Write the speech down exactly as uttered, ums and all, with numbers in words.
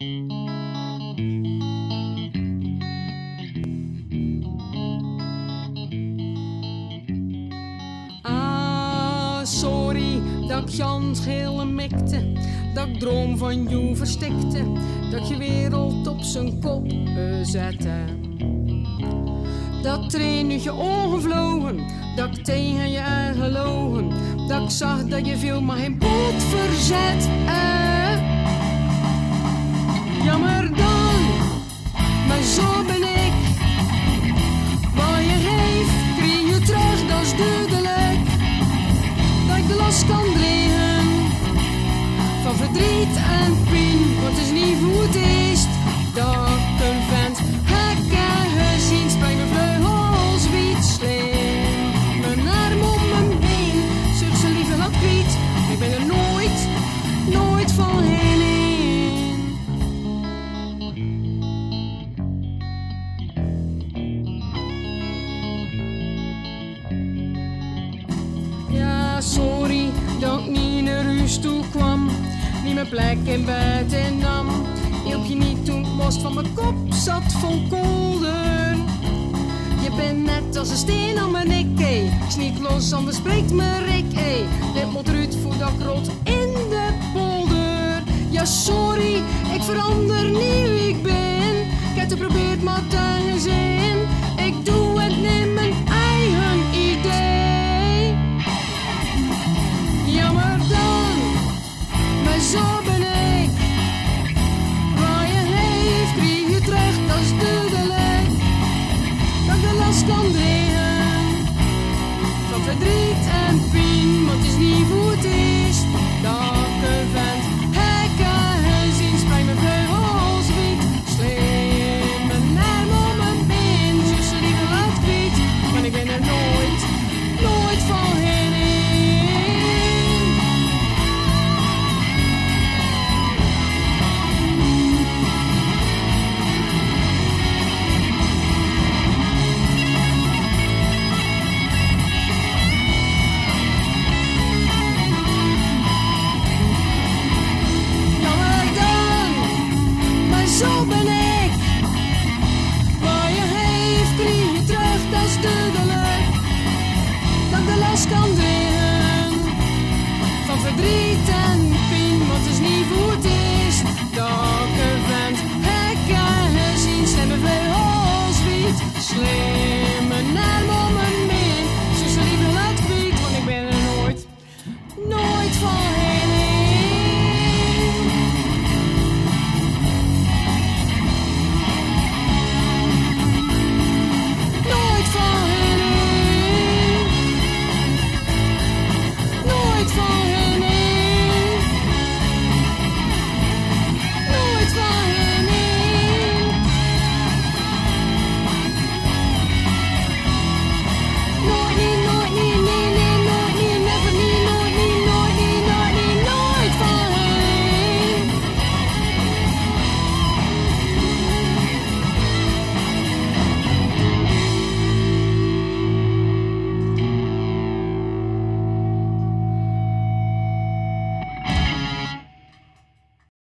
Ah, sorry dat ik Jans gele mikte, dat ik droom van jou verstikte, dat je wereld op zijn kop uh, zette. Dat train uit je ogen vlogen, dat ik tegen je aangelogen, dat ik zag dat je veel maar geen poot verzet. Uh. Jammer dan, maar zo ben ik. Wat je geeft, krijg je terug, dat is duidelijk. Dat ik de last kan dragen van verdriet en pijn, want het is niet hoe het is. Dat ik een vent hek en gezien, spijt mijn vleugels wiet slim. Mijn arm om mijn been, zucht ze liever wat kwiet. Ik ben er nooit, nooit van heen in. Ja, sorry dat ik niet naar huis toe kwam, niet mijn plek in bed innam. Hielp je niet toen het most van mijn kop zat vol kolder. Je bent net als een steen aan mijn nek, ey. Ik sniet los, anders breekt mijn rek, ey. Dit moet eruit voordat ik rot in de polder. Ja, sorry, ik verander